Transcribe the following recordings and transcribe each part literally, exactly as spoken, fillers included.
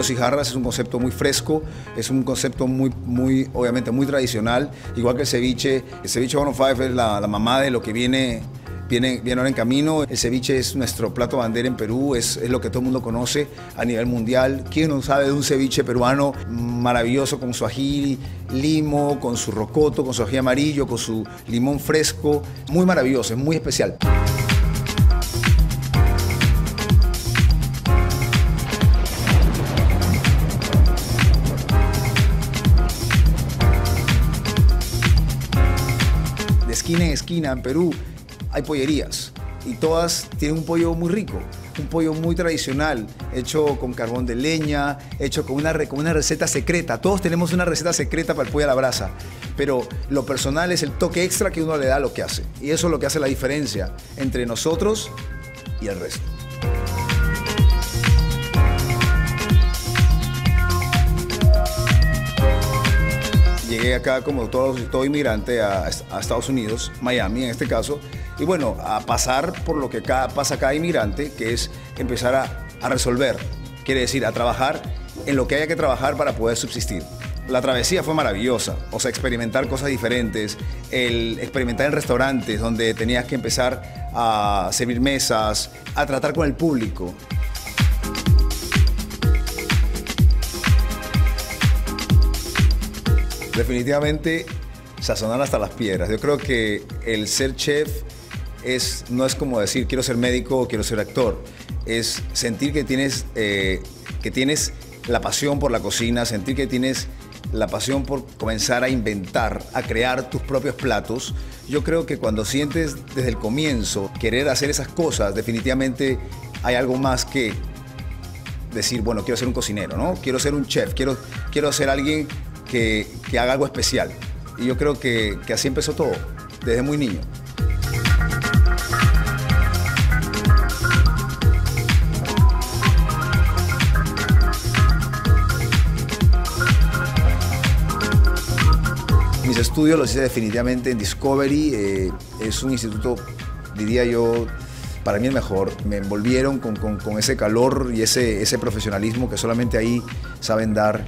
Pollos y Jarras es un concepto muy fresco, es un concepto muy, muy, obviamente muy tradicional, igual que el ceviche. El ceviche ciento cinco es la, la mamá de lo que viene, viene, viene ahora en camino. El ceviche es nuestro plato bandera en Perú, es, es lo que todo el mundo conoce a nivel mundial. ¿Quién no sabe de un ceviche peruano maravilloso con su ají limo, con su rocoto, con su ají amarillo, con su limón fresco? Muy maravilloso, es muy especial. De esquina en esquina en Perú hay pollerías y todas tienen un pollo muy rico, un pollo muy tradicional, hecho con carbón de leña, hecho con una, con una receta secreta. Todos tenemos una receta secreta para el pollo a la brasa, pero lo personal es el toque extra que uno le da a lo que hace. Y eso es lo que hace la diferencia entre nosotros y el resto. Llegué acá como todo, todo inmigrante a, a Estados Unidos, Miami en este caso, y bueno, a pasar por lo que cada, pasa cada inmigrante, que es empezar a, a resolver, quiere decir, a trabajar en lo que haya que trabajar para poder subsistir. La travesía fue maravillosa, o sea, experimentar cosas diferentes, el experimentar en restaurantes donde tenías que empezar a servir mesas, a tratar con el público. Definitivamente sazonar hasta las piedras. Yo creo que el ser chef es, no es como decir quiero ser médico o quiero ser actor. Es sentir que tienes, eh, que tienes la pasión por la cocina, sentir que tienes la pasión por comenzar a inventar, a crear tus propios platos. Yo creo que cuando sientes desde el comienzo querer hacer esas cosas, definitivamente hay algo más que decir, bueno, quiero ser un cocinero, ¿no? Quiero ser un chef, quiero, quiero ser alguien Que, que haga algo especial. Y yo creo que, que así empezó todo, desde muy niño. Mis estudios los hice definitivamente en Discovery. Eh, es un instituto, diría yo, para mí el mejor. Me envolvieron con, con, con ese calor y ese, ese profesionalismo que solamente ahí saben dar.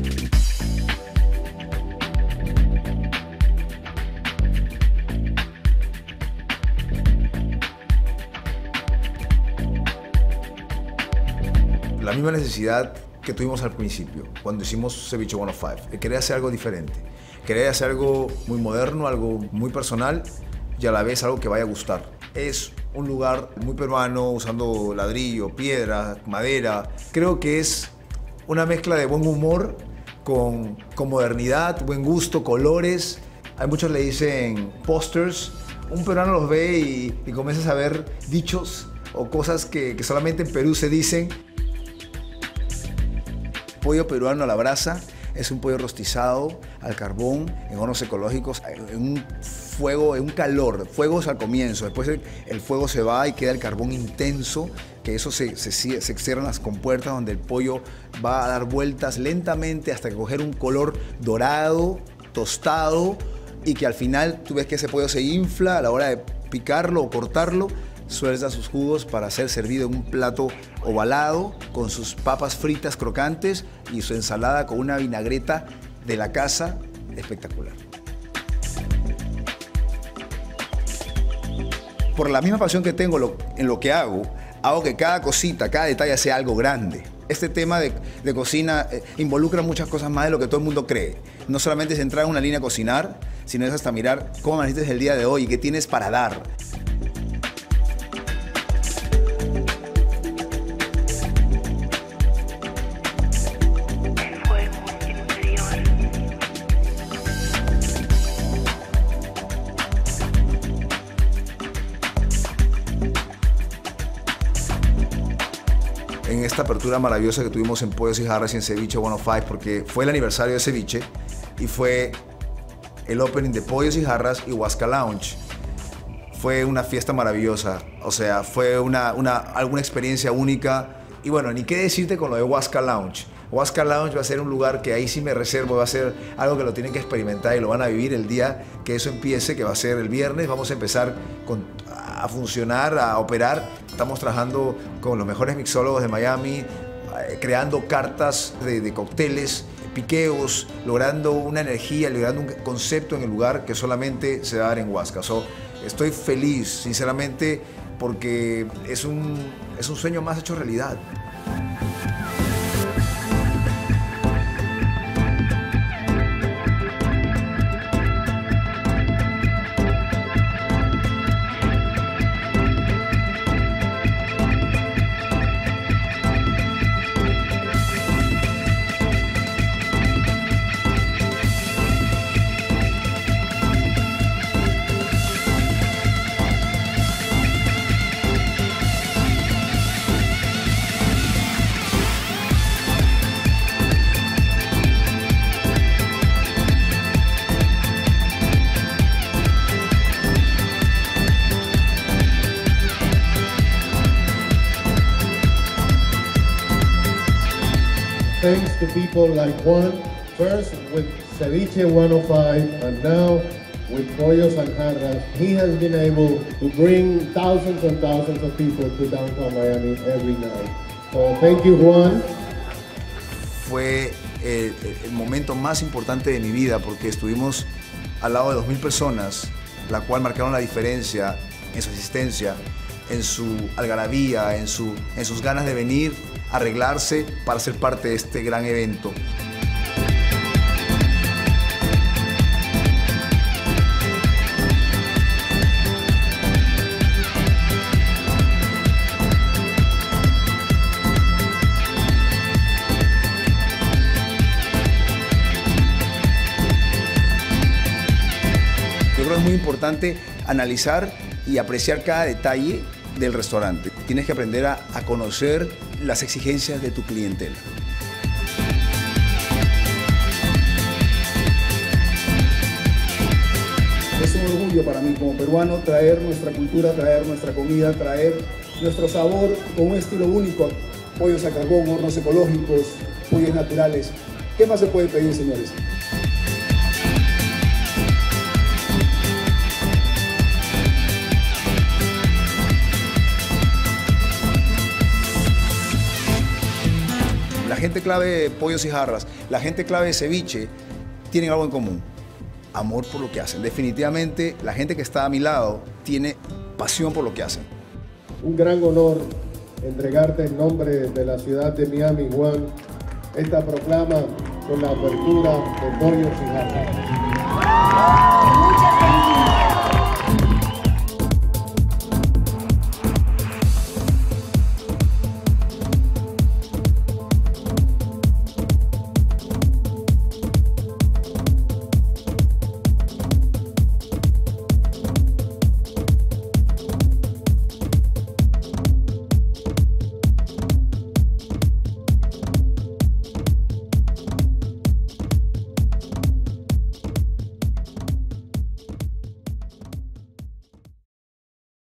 La misma necesidad que tuvimos al principio, cuando hicimos Ceviche ciento cinco, de querer hacer algo diferente, querer hacer algo muy moderno, algo muy personal y a la vez algo que vaya a gustar. Es un lugar muy peruano, usando ladrillo, piedra, madera. Creo que es una mezcla de buen humor con, con modernidad, buen gusto, colores. Hay muchos le dicen posters. Un peruano los ve y, y comienzas a ver dichos o cosas que, que solamente en Perú se dicen. Pollo peruano a la brasa es un pollo rostizado al carbón, en hornos ecológicos, en un fuego, en un calor, fuegos al comienzo, después el, el fuego se va y queda el carbón intenso, que eso se, se, se cierran las compuertas donde el pollo va a dar vueltas lentamente hasta coger un color dorado, tostado, y que al final tú ves que ese pollo se infla a la hora de picarlo o cortarlo, suelta sus jugos para ser servido en un plato ovalado con sus papas fritas crocantes y su ensalada con una vinagreta de la casa espectacular. Por la misma pasión que tengo lo, en lo que hago, hago que cada cosita, cada detalle sea algo grande. Este tema de, de cocina eh, involucra muchas cosas más de lo que todo el mundo cree. No solamente es entrar en una línea a cocinar, sino es hasta mirar cómo amaneciste el día de hoy y qué tienes para dar. En esta apertura maravillosa que tuvimos en Pollos y Jarras y en Ceviche ciento cinco, porque fue el aniversario de Ceviche y fue el opening de Pollos y Jarras y Huasca Lounge. Fue una fiesta maravillosa, o sea, fue una, una, alguna experiencia única. Y bueno, ni qué decirte con lo de Huasca Lounge. Huasca Lounge va a ser un lugar que ahí sí me reservo, va a ser algo que lo tienen que experimentar y lo van a vivir el día que eso empiece, que va a ser el viernes. Vamos a empezar con, a funcionar, a operar. Estamos trabajando con los mejores mixólogos de Miami, eh, creando cartas de, de cócteles, piqueos, logrando una energía, logrando un concepto en el lugar que solamente se va a dar en Huasca. So, estoy feliz, sinceramente, porque es un, es un sueño más hecho realidad. Thanks to people like Juan, first with Ceviche one oh five and now with Pollos and Jarras. He has been able to bring thousands and thousands of people to downtown Miami every night. So thank you, Juan. Fue el, el momento más importante de mi vida porque estuvimos al lado de dos mil personas, la cual marcaron la diferencia en su asistencia, en su algarabía, en, su, en sus ganas de venir, arreglarse para ser parte de este gran evento. Yo creo que es muy importante analizar y apreciar cada detalle del restaurante. Tienes que aprender a, a conocer las exigencias de tu clientela. Es un orgullo para mí como peruano traer nuestra cultura, traer nuestra comida, traer nuestro sabor con un estilo único. Pollos a carbón, hornos ecológicos, pollos naturales. ¿Qué más se puede pedir, señores? La gente clave de Pollos y Jarras, la gente clave de Ceviche, tienen algo en común: amor por lo que hacen. Definitivamente, la gente que está a mi lado tiene pasión por lo que hacen. Un gran honor entregarte en nombre de la ciudad de Miami, Juan, esta proclama con la apertura de Pollos y Jarras. Muchas felicidades.